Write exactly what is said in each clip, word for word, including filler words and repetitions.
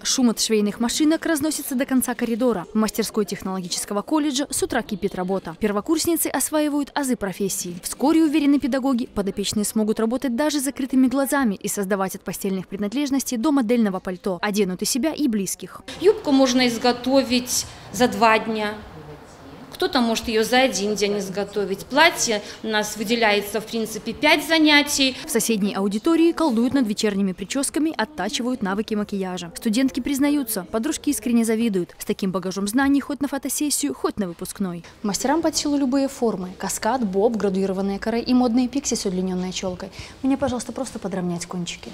Шум от швейных машинок разносится до конца коридора. В мастерской технологического колледжа с утра кипит работа. Первокурсницы осваивают азы профессии. Вскоре, уверены педагоги, подопечные смогут работать даже с закрытыми глазами и создавать от постельных принадлежностей до модельного пальто. Оденут и себя, и близких. Юбку можно изготовить за два дня. Кто-то может ее за один день изготовить. Платье у нас выделяется, в принципе, пять занятий. В соседней аудитории колдуют над вечерними прическами, оттачивают навыки макияжа. Студентки признаются, подружки искренне завидуют. С таким багажом знаний хоть на фотосессию, хоть на выпускной. Мастерам под силу любые формы. Каскад, боб, градуированные каре и модные пикси с удлиненной челкой. Мне, пожалуйста, просто подровнять кончики.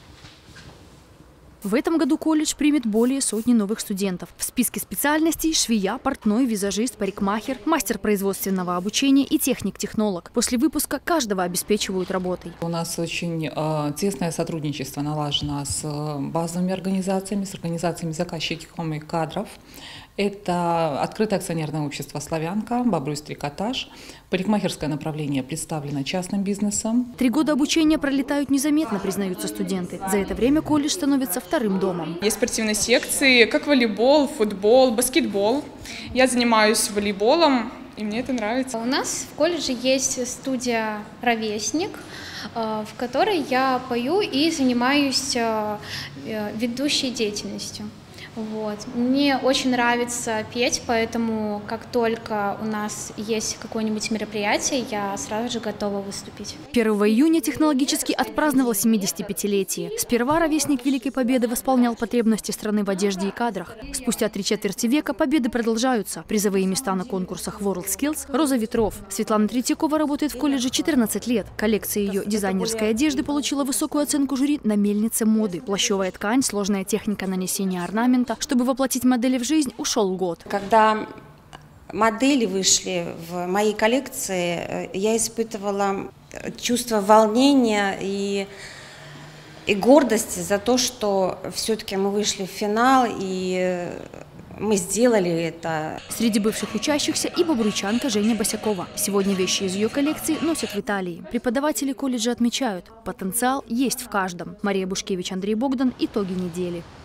В этом году колледж примет более сотни новых студентов. В списке специальностей – швея, портной, визажист, парикмахер, мастер производственного обучения и техник-технолог. После выпуска каждого обеспечивают работой. У нас очень э, тесное сотрудничество налажено с э, базовыми организациями, с организациями заказчиков и кадров. Это открытое акционерное общество «Славянка», «Бобруйс Трикотаж». Парикмахерское направление представлено частным бизнесом. Три года обучения пролетают незаметно, признаются студенты. За это время колледж становится вторым домом. Есть спортивные секции, как волейбол, футбол, баскетбол. Я занимаюсь волейболом, и мне это нравится. У нас в колледже есть студия «Ровесник», в которой я пою и занимаюсь ведущей деятельностью. Вот. Мне очень нравится петь, поэтому как только у нас есть какое-нибудь мероприятие, я сразу же готова выступить. первого июня технологически отпраздновал семидесятипятилетие. Сперва ровесник Великой Победы восполнял потребности страны в одежде и кадрах. Спустя три четверти века победы продолжаются. Призовые места на конкурсах WorldSkills, Роза ветров. Светлана Третьякова работает в колледже четырнадцать лет. Коллекция ее дизайнерской одежды получила высокую оценку жюри на мельнице моды. Плащевая ткань, сложная техника нанесения орнамента. Чтобы воплотить модели в жизнь, ушел год. Когда модели вышли в моей коллекции, я испытывала чувство волнения и, и гордости за то, что все-таки мы вышли в финал и мы сделали это. Среди бывших учащихся и бобруйчанка Женя Босякова. Сегодня вещи из ее коллекции носят в Италии. Преподаватели колледжа отмечают, потенциал есть в каждом. Мария Бушкевич, Андрей Богдан. Итоги недели.